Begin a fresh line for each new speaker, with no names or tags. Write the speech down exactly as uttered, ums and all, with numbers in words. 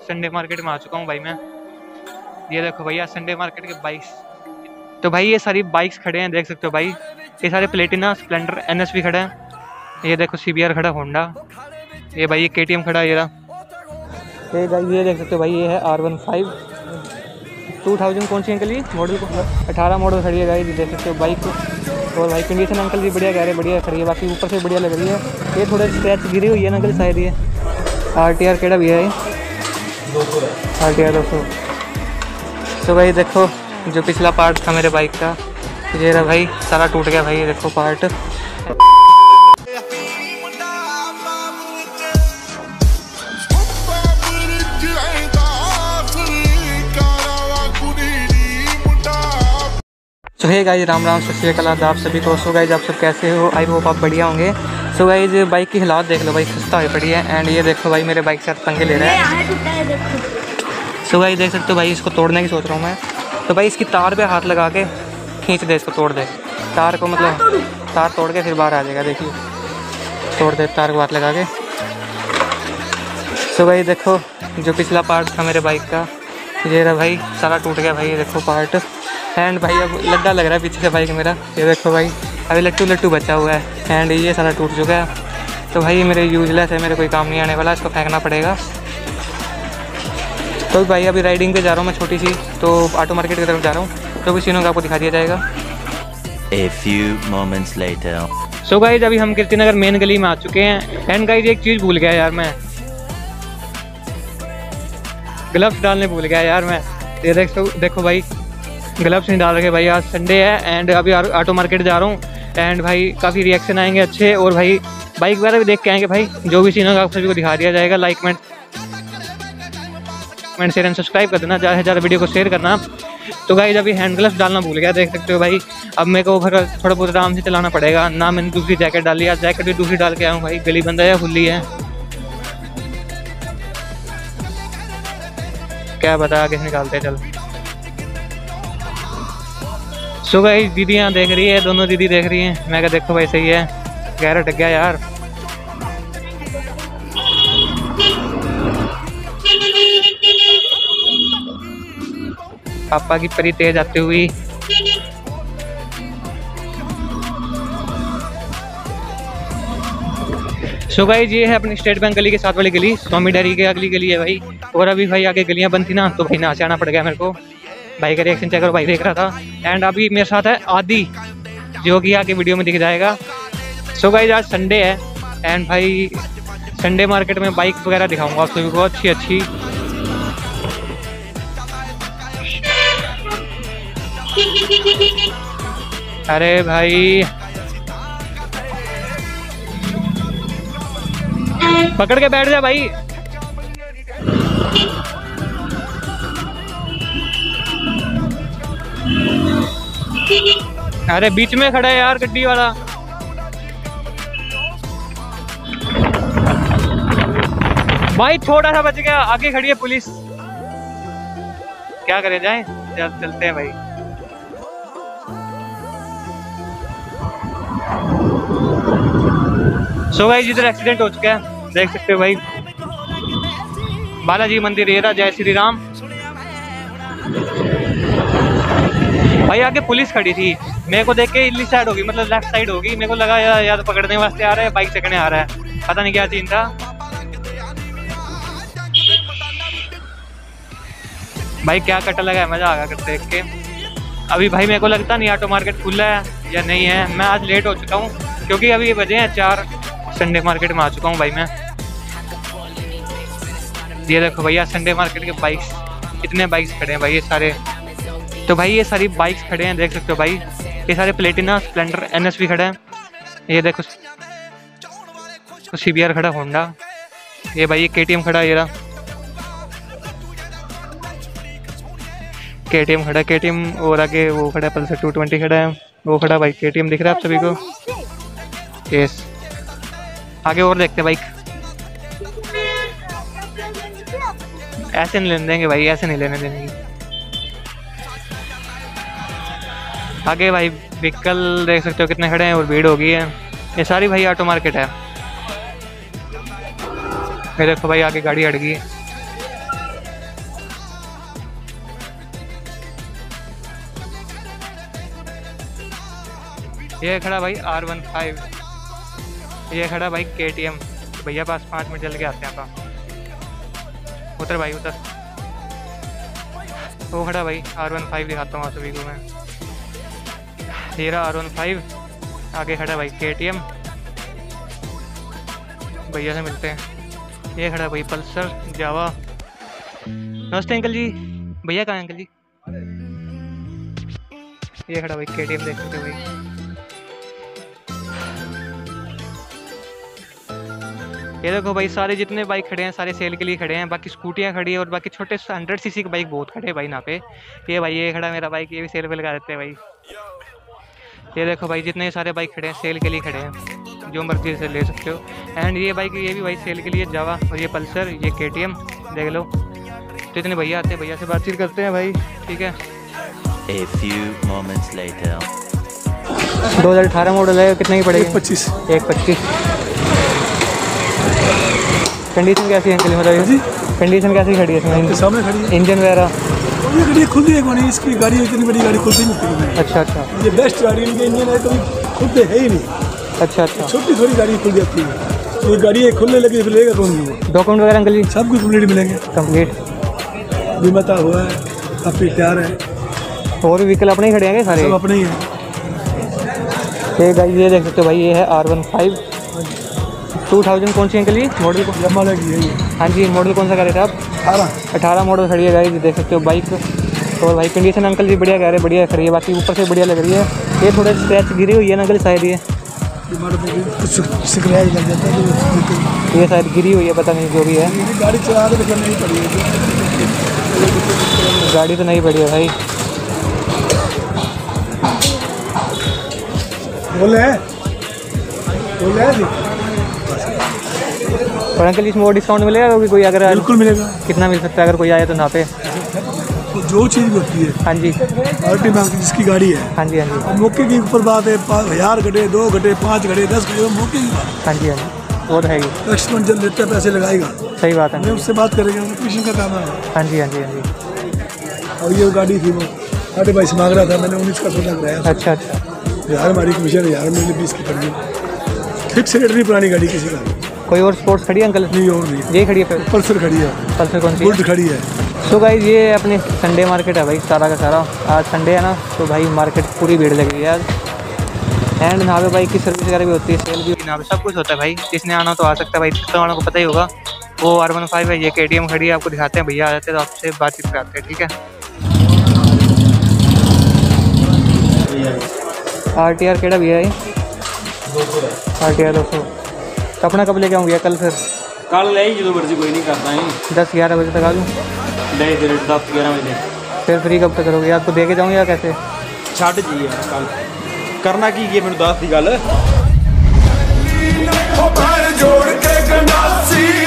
Sunday market में आ चुका हूँ भाई मैं। ये देखो भैया संडे मार्केट के बाइक्स। तो भाई ये सारी बाइक्स खड़े हैं, देख सकते हो भाई। ये सारे प्लेटिना, स्प्लेंडर, एनएस भी खड़े हैं। ये देखो सीबीआर खड़ा, होंडा। ये भाई ये केटीएम खड़ा है, ये रहा। ये भाई ये देख सकते हो भाई, ये है R one five two thousand कौन सी अंकल जी मॉडल को? अठारह मॉडल खड़ी है गाइस, देख सकते हो बाइक को। और भाई कंडीशन अंकल जी बढ़िया कह रहे हैं, बढ़िया खड़ी है। बाकी ऊपर से बढ़िया लग रही है। ये थोड़ा स्क्रैच गिरी हुई है ना अंकल शायद। ये आर टी आर केड़ा भी है, आर टी आर दो सौ। तो भाई देखो जो पिछला पार्ट था मेरे बाइक का, ये रहा भाई, सारा टूट गया भाई। ये देखो part. So hey guys, Ram Ram, Sat Shri अकाल आप सभी को। सो गाइस आप सब कैसे हो? आई होप आप बढ़िया होंगे। सो गाइस बाइक की हालात देख लो भाई, खस्ता हुई पड़ी है। एंड ये देखो भाई मेरे बाइक से पंगे ले रहा है। सो गाइस देख सकते हो भाई, इसको तोड़ने की सोच रहा हूँ मैं। तो भाई इसकी तार पे हाथ लगा के खींच दे, इसको तोड़ दे तार को, मतलब तार तोड़ के फिर बाहर आ जाएगा। देखिए तोड़ दे तार को हाथ लगा के। सो भाई देखो जो पिछला पार्ट था मेरे बाइक का, ये रहा भाई, सारा टूट गया भाई। ये देखो पार्ट। एंड भाई अब लड्डा लग रहा है पीछे से बाइक मेरा। ये देखो भाई अभी लट्टू लट्टू बचा हुआ है। एंड ये सारा टूट चुका है। तो भाई मेरे यूजलेस है, मेरे कोई काम नहीं आने वाला, इसको फेंकना पड़ेगा। तो भाई अभी राइडिंग पे जा रहा हूँ मैं छोटी सी, तो ऑटो मार्केट की तरफ जा रहा हूँ। तो भी सीनों का आपको दिखा दिया जाएगा।
A few moments later.
So guys अभी हम कीर्ति नगर मेन गली में आ चुके हैं। एंड गाइस एक चीज़ भूल गया यार, मैं ग्लव्स डालने भूल गया यार मैं। ये देख देखो भाई ग्लव्स नहीं डाल रखे भाई, आज संडे है। एंड अभी ऑटो मार्केट जा रहा हूँ। एंड भाई काफ़ी रिएक्शन आएंगे अच्छे, और भाई बाइक वगैरह भी देख के आएंगे भाई। जो भी सीन होगा आप सभी को दिखा दिया जाएगा। लाइक में कमेंट शेयर एंड सब्सक्राइब कर देना, ज़्यादा से ज़्यादा वीडियो को शेयर करना। तो गाइस अभी हैंड ग्लव्स डालना भूल गया, देख सकते हो भाई। अब मेरे को फिर थोड़ा बहुत आराम से चलाना पड़ेगा ना। मैंने दूसरी जैकेट डाली, आज जैकेट भी दूसरी डाल के आया हूँ भाई। गली बंद है या खुली है क्या बता, आगे निकालते चल। सो गाइस दीदियाँ देख रही है, दोनों दीदी देख रही हैं। मैं क्या देखो भाई सही है, गहरा ढक गया यार। पापा की परी तेज आती हुई। सो गाइस ये है अपनी स्टेट बैंक गली के साथ वाली गली, स्वामी डेयरी के अगली गली है भाई। और अभी भाई आगे गलियां बंद थी ना, तो भाई नाच आना पड़ गया मेरे को। भाई का रिएक्शन चेक करो, भाई देख रहा था। एंड अभी मेरे साथ है आदि, जो कि आगे वीडियो में दिख जाएगा। सो गाइस आज संडे है। एंड भाई संडे मार्केट में बाइक वगैरह दिखाऊंगा आप सभी को, अच्छी अच्छी। अरे भाई पकड़ के बैठ जा भाई। अरे बीच में खड़ा है यार गड्डी वाला। भाई थोड़ा सा बच गया, आगे खड़ी है पुलिस। क्या करें, जाएं? चल चलते हैं भाई। सो गाइस इधर एक्सीडेंट हो चुका है, देख सकते हो भाई। बालाजी मंदिर ये रहा, जय श्री राम। भाई आगे पुलिस खड़ी थी, मेरे को देख के इडली साइड होगी, मतलब लेफ्ट साइड होगी। मेरे को लगा यार या तो पकड़ने वास्ते आ रहा है, बाइक चकने आ रहा है, पता नहीं क्या सीन था। भाई क्या कटा लगा है, मजा आ गया देख के। अभी भाई मेरे को लगता नहीं ऑटो मार्केट खुला है या नहीं है। मैं आज लेट हो चुका हूँ क्योंकि अभी बजे हैं चार। संडे मार्केट में आ चुका हूँ भाई मैं। ये देखो भैया संडे मार्केट के बाइक्स, कितने बाइक्स खड़े हैं भाई ये सारे। तो भाई ये सारी बाइक्स खड़े हैं, देख सकते हो भाई। ये सारे प्लेटिना, स्प्लेंडर, एनएस भी खड़े हैं। ये देखो तो सीबीआर खड़ा, होंडा। ये भाई ये केटीएम खड़ा, ये रहा केटीएम खड़ा, केटीएम। और आगे वो खड़ा है पल्सर टू ट्वेंटी खड़ा है, वो खड़ा भाई केटीएम दिख रहा है आप सभी को। यस आगे और देखते हैं बाइक। ऐसे नहीं लेने देंगे भाई, ऐसे नहीं लेने देंगे। आगे भाई व्हीकल देख सकते हो कितने खड़े हैं, और भीड़ हो गई है। ये सारी भाई ऑटो मार्केट है। ये देखो भाई आगे गाड़ी अड़ गई है। ये खड़ा भाई आर वन फाइव, ये खड़ा भाई के टी एम। भैया पास पाँच मिनट चल के आते हैं आप। उतर भाई उतर। वो खड़ा भाई आर वन फाइव दिखाता हूँ आप सभी को मैं। ये रहा आर वन फाइव, आगे खड़ा भाई के टी एम। भैया से मिलते हैं। ये खड़ा भाई पल्सर जावा। नमस्ते अंकल जी। भैया कहाँ हैं अंकल जी? ये खड़ा भाई के टी एम, देख सकते हो भाई। ये देखो भाई सारे जितने बाइक खड़े हैं सारे सेल के लिए खड़े हैं। बाकी स्कूटियाँ खड़ी है और बाकी छोटे हंड्रेड सीसी की बाइक बहुत खड़े हैं भाई यहाँ पे। ये भाई ये खड़ा मेरा बाइक, ये भी सेल पे लगा देते हैं भाई। ये देखो भाई जितने सारे बाइक खड़े हैं सेल के लिए खड़े हैं, जो मर्जी से ले सकते हो। एंड ये बाइक ये भी भाई सेल के लिए जावा, और ये पल्सर, ये के टी एम देख लो। तो इतने भैया आते हैं, भैया से बातचीत करते हैं भाई, ठीक है।
A few moments later.
दो हज़ार अठारह मॉडल है, कितने की पड़ेगी?
पच्चीस
एक पच्चीस। कंडीशन कैसी है अंकल बताइए जी? कंडीशन कैसी खड़ी है इसमें?
सामने खड़ी है।
इंजन वगैरह?
ये गाड़ी खुद ही एक बनी, इसकी गाड़ी इतनी बड़ी गाड़ी खुद ही नहीं थी।
अच्छा अच्छा।
ये बेस्ट गाड़ी, इनके इंजन है कभी खुद है ही नहीं।
अच्छा अच्छा।
छोटी थोड़ी गाड़ी खुल जाती है, ये गाड़ी खुलने लगी फिर लेगा कौन नहीं?
डॉक्यूमेंट वगैरह अंकल जी
सब कुछ कंप्लीट मिलेंगे।
कंप्लीट
बीमा हुआ है, काफ़ी तैयार है।
और व्हीकल अपने ही खड़े हैं सारे?
सब अपने ही है।
ये गाड़ी ये देख सकते हो भाई, ये है R one five two thousand. कौन सी अंकल जी मॉडल को?
यमाहा की है ये।
हाँ जी, मॉडल कौन सा कह रहे थे आप?
अठारह
अठारह मॉडल खड़ी है गाड़ी, देख सकते हो बाइक। और भाई कंडीशन अंकल जी बढ़िया कह रहे हैं, बढ़िया खड़ी है। बाकी ऊपर से बढ़िया लग रही है। ये थोड़े स्क्रैच गिरी हुई है ना अंकल शायद? ये
स्क्रैच लग जाता है,
ये शायद गिरी हुई है, पता नहीं जो भी है।
गाड़ी चला के तो नहीं पड़ी है,
गाड़ी तो नहीं पड़ी है भाई।
बोले बोले जी।
और अंकल इसमें और डिस्काउंट मिलेगा क्योंकि कोई अगर?
बिल्कुल मिलेगा।
कितना मिल सकता है अगर कोई आए तो ना पे?
जो चीज़ भी होती है
हाँ जी,
पार्टी में जिसकी गाड़ी है,
हाँ जी हाँ जी,
मौके की ऊपर बात है। हजार घटे, दो घटे, पाँच घटे, दस घटे, मौके की बात।
हाँ जी हाँ जी, वो तो है ही।
कस्टमर जब लेता है पैसे लगाएगा,
सही बात है।
मैं उससे बात करेंगे, कमीशन का काम है।
हाँ जी हाँ जी हाँ जी।
और ये गाड़ी थी वो साढ़े बाईस मांग रहा था, मैंने उन्नीस का सौदा कराया।
अच्छा अच्छा।
यार हमारी कमीशन यार मैंने बीस की कर दी। फिक्स रेट नहीं पुरानी गाड़ी किसी का।
कोई और स्पोर्ट्स खड़ी है अंकल?
नहीं और नहीं,
ये खड़ी है फिर?
पल्सर खड़ी है।
पल्सर कौन सी?
बुलेट खड़ी है।
सो गाइस ये अपने संडे मार्केट है भाई, सारा का सारा। आज संडे है ना, तो भाई मार्केट पूरी भीड़ लगी है आज। एंड यहाँ पे बाइक की सर्विस वगैरह भी होती है, सेल भी यहाँ पे सब कुछ होता है भाई। जिसने आना तो आ सकता है भाई, जिसने आना को पता ही होगा। वो आर वन फाइव है, ये के टी एम खड़ी है, आपको दिखाते हैं। भैया आ जाते हैं तो आपसे बातचीत कराते हैं, ठीक है। आर टी आर केड़ा भैया है? आर टी आर दो सौ। तो अपना कब लेके आऊँ भैया? कल फिर?
कल ले जो मर्जी, कोई नहीं करता है।
दस ग्यारह बजे तक आ जाऊँ?
दे दे दस ग्यारह बजे।
फिर फ्री कब तक करोगे? आपको दे के जाऊँ या कैसे?
छड़ जी कल करना की ये मैंने दस की गल।
जोड़ के गंडासी